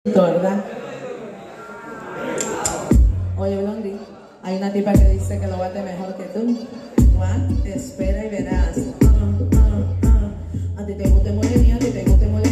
¿Verdad? Oye, Blondie, hay una tipa que dice que lo bate mejor que tú. Juan, espera y verás. A ti te gusta morir, a ti te gusta morir.